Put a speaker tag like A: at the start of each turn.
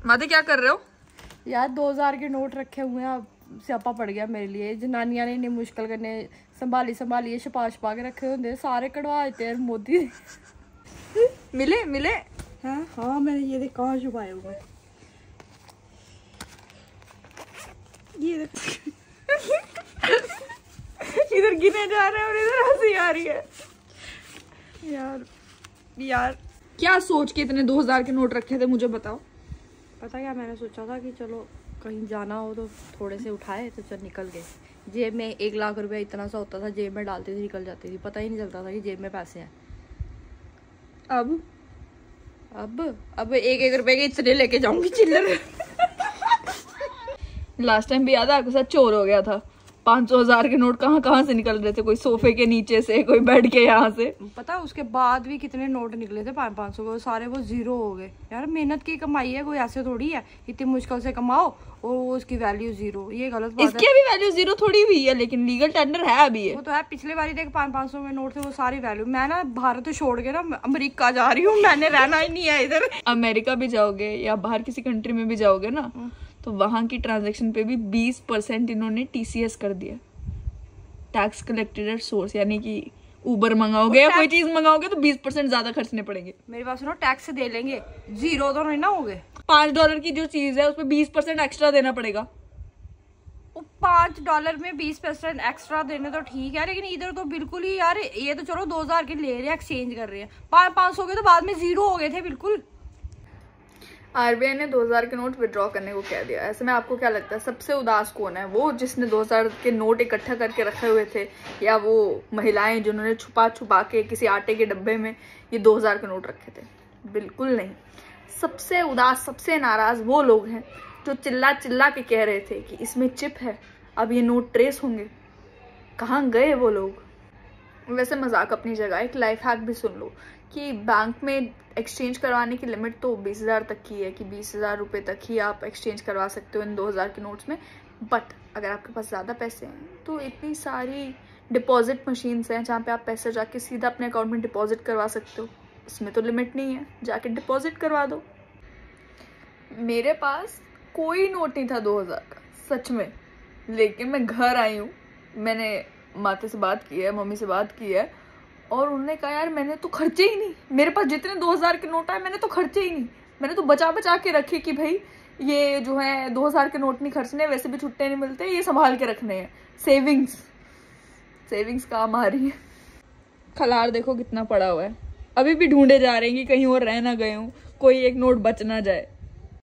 A: माते क्या कर रहे हो
B: यार? 2000 के नोट रखे हुए हैं, स्यापा पड़ गया मेरे लिए। जनानियां ने इतनी मुश्किल करने संभाली छपा के रखे होंगे, सारे कढ़वा देते हैं मोदी।
A: मिले मिले?
B: हाँ मैंने ये देख कहाँ छुपाए हुए, ये
A: इधर गिने जा रहे हैं और इधर हंसी आ रही है। यार क्या सोच के इतने 2000 के नोट रखे थे मुझे बताओ।
B: पता क्या, मैंने सोचा था कि चलो कहीं जाना हो तो थोड़े से उठाए तो चल निकल गए। जेब में 1 लाख रुपया इतना सा होता था, जेब में डालती थी निकल जाती थी, पता ही नहीं चलता था कि जेब में पैसे हैं। अब 1-1 रुपए के इतने लेके जाऊंगी चिल्लर।
A: लास्ट टाइम भी याद है आपके साथ चोर हो गया था। 500,000 के नोट कहाँ से निकल रहे थे, कोई सोफे के नीचे से, कोई बेड के यहाँ से।
B: पता उसके बाद भी कितने नोट निकले थे 500 के, सारे वो जीरो हो गए। यार मेहनत की कमाई है, कोई ऐसे थोड़ी है इतनी मुश्किल से कमाओ और उसकी वैल्यू जीरो, ये गलत बात है।
A: इसकी अभी वैल्यू जीरो थोड़ी हुई है, लेकिन लीगल टेंडर है अभी है।
B: वो तो है, पिछले बार देख 500 में नोट थे, वो सारी वैल्यू। मैं ना भारत छोड़ के ना अमेरिका जा रही हूँ, मैंने रहना ही नहीं है इधर।
A: अमेरिका भी जाओगे या बाहर किसी कंट्री में भी जाओगे ना, तो वहां की ट्रांजेक्शन पे भी 20% इन्होंने TCS कर दिया, टैक्स कलेक्टेड एट सोर्स। यानी कि उबर मंगाओगे या कोई चीज मंगाओगे तो 20% ज्यादा खर्चने पड़ेंगे।
B: मेरी बात सुनो, टैक्स दे लेंगे, जीरो तो नहीं ना हो गए।
A: $5 की जो चीज है उसपे 20% एक्स्ट्रा देना पड़ेगा।
B: $5 में 20% एक्स्ट्रा देने तो ठीक है, लेकिन इधर तो बिल्कुल ही यार, ये तो चलो 2000 के ले रहे हैं, एक्सचेंज कर रहे हैं, 500 के तो बाद में जीरो हो गए थे बिल्कुल।
A: RBI ने 2000 के नोट विड्रॉ करने को कह दिया। ऐसे में आपको क्या लगता है सबसे उदास कौन है? वो जिसने 2000 के नोट इकट्ठा करके रखे हुए थे, या वो महिलाएं जिन्होंने छुपा के किसी आटे के डब्बे में ये 2000 के नोट रखे थे? बिल्कुल नहीं। सबसे उदास, सबसे नाराज वो लोग हैं जो चिल्ला चिल्ला के कह रहे थे कि इसमें चिप है, अब ये नोट ट्रेस होंगे। कहाँ गए वो लोग? वैसे मजाक अपनी जगह, एक लाइफ हैक भी सुन लो कि बैंक में एक्सचेंज करवाने की लिमिट तो 20,000 तक की है, कि 20,000 रुपये तक ही आप एक्सचेंज करवा सकते हो इन 2000 के नोट्स में। बट अगर आपके पास ज़्यादा पैसे हैं तो इतनी सारी डिपॉजिट मशीन्स हैं जहाँ पे आप पैसे जाके सीधा अपने अकाउंट में डिपॉजिट करवा सकते हो। इसमें तो लिमिट नहीं है, जाके डिपॉजिट करवा दो। मेरे पास कोई नोट नहीं था 2000 का, सच में। लेकिन मैं घर आई हूँ, मैंने माता से बात की है, मम्मी से बात की है, और उन्होंने कहा यार मैंने तो खर्चे ही नहीं, मेरे पास जितने 2000 के नोट आए मैंने तो खर्चे ही नहीं, मैंने तो बचा बचा के रखे कि भाई ये जो है 2000 के नोट नहीं खर्चने, वैसे भी छुट्टे नहीं मिलते, ये संभाल के रखने हैं। सेविंग्स काम आ रही है। खलार देखो कितना पड़ा हुआ है, अभी भी ढूंढे जा रहे हैं कि कहीं और रह ना गए हूँ, कोई एक नोट बच ना जाए।